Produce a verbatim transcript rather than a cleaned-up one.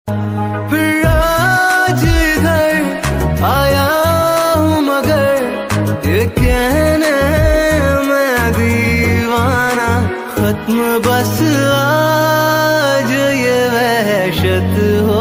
फिर आज इधर आया हूँ मगर ये कहने मैं दीवाना, खत्म बस आज ये वहशत हो